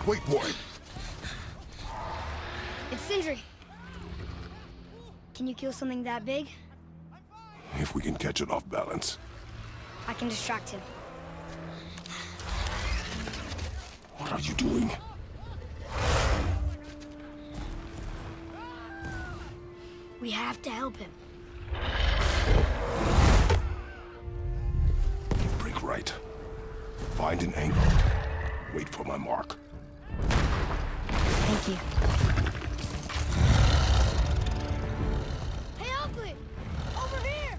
Wait, boy. It's Sindri. Can you kill something that big? If we can catch it off balance. I can distract him. What are you doing? We have to help him. Break right. Find an angle. Wait for my mark. Thank you. Hey, Ugly! Over here!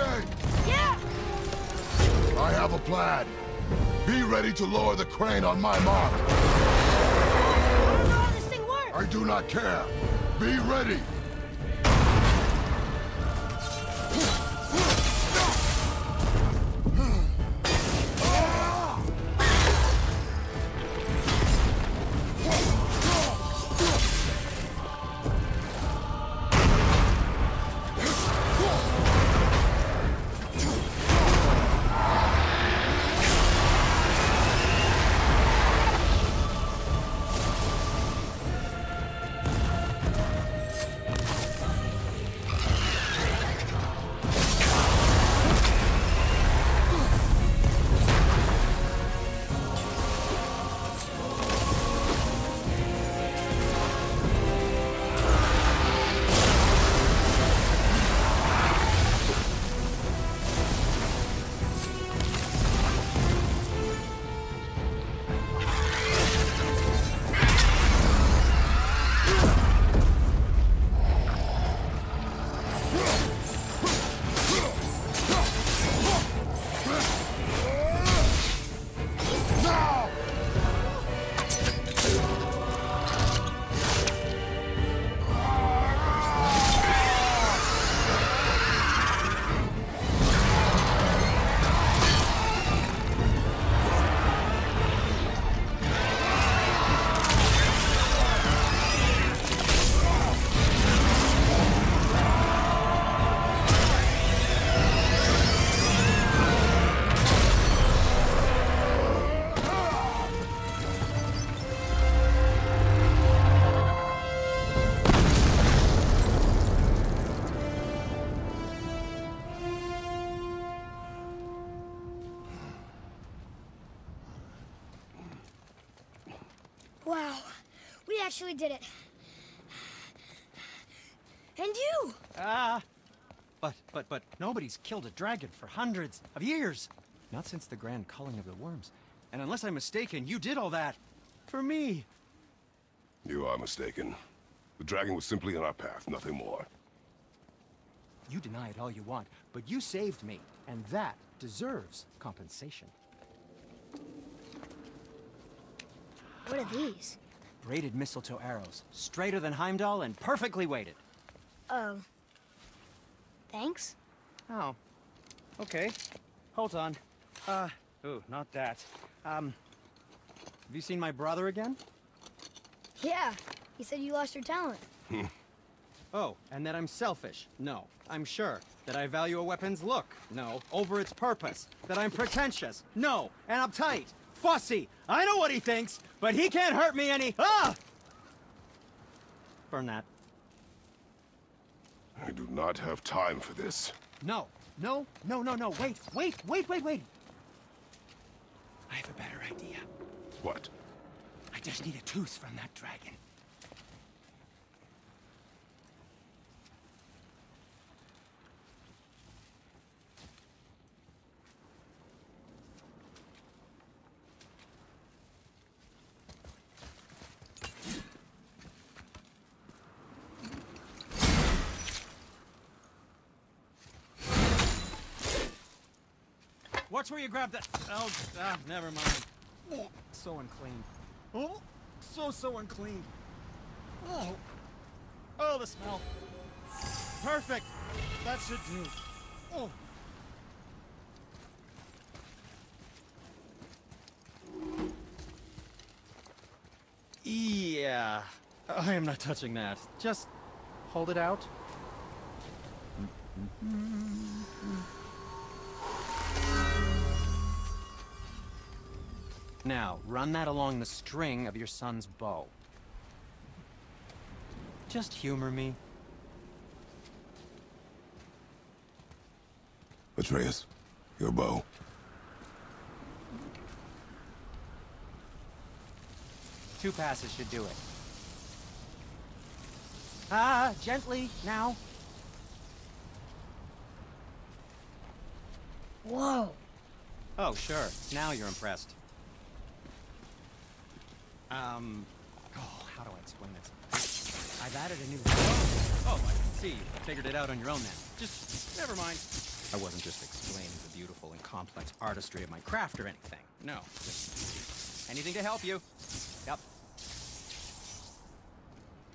okay? Yeah! I have a plan. Be ready to lower the crane on my mark. I don't know how this thing works! I do not care. Be ready. Wow, we actually did it. And you! But nobody's killed a dragon for hundreds of years. Not since the grand culling of the worms. And unless I'm mistaken, you did all that for me. You are mistaken. The dragon was simply in our path, nothing more. You deny it all you want, but you saved me, and that deserves compensation. What are these? Braided mistletoe arrows, straighter than Heimdall and perfectly weighted. Oh. Thanks? Oh. Okay. Hold on. Ooh, not that. Have you seen my brother again? Yeah, he said you lost your talent. Oh, and that I'm selfish? No, I'm sure. That I value a weapon's look? No, over its purpose. That I'm pretentious? No, and uptight. Fussy. I know what he thinks, but he can't hurt me any. Ah! Burn that. I do not have time for this. No. Wait. I have a better idea. What? I just need a tooth from that dragon. Watch where you grab that. Oh, never mind. Oh, so unclean. Oh, so unclean. Oh, the smell. Perfect. That should do. Oh. Yeah. I am not touching that. Just hold it out. Now, run that along the string of your son's bow. Just humor me. Atreus, your bow. Two passes should do it. Gently, now. Whoa. Oh, sure. Now you're impressed. How do I explain this? I've added a new... Oh, I see. You figured it out on your own then. Just, never mind. I wasn't just explaining the beautiful and complex artistry of my craft or anything. No, just anything to help you. Yep.